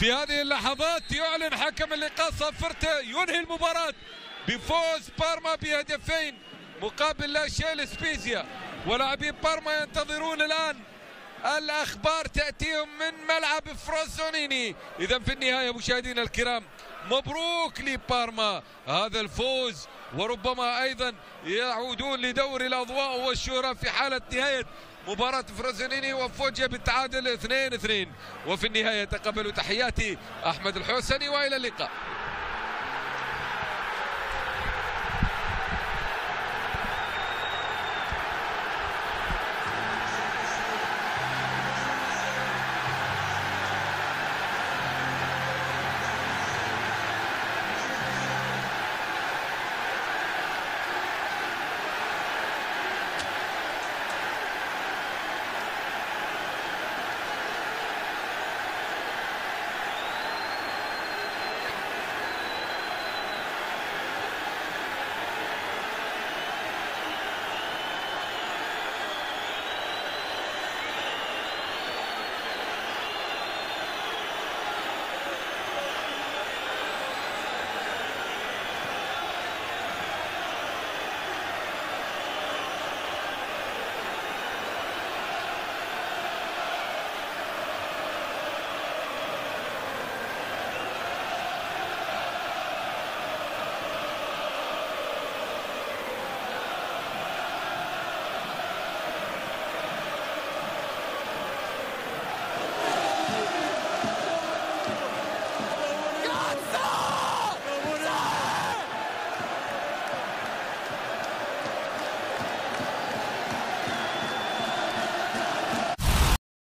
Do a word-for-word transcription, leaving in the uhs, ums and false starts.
في هذه اللحظات يعلن حكم اللقاء صفرته ينهي المباراة بفوز بارما بهدفين مقابل لا شيء لسبيزيا. ولاعبين بارما ينتظرون الآن الأخبار تأتيهم من ملعب فروسونيني. إذا في النهاية مشاهدينا الكرام مبروك لبارما هذا الفوز، وربما أيضا يعودون لدور الأضواء والشهرة في حالة نهاية مباراة فروسونيني وفوجيا بالتعادل اثنين اثنين. وفي النهاية تقبلوا تحياتي أحمد الحوسني وإلى اللقاء.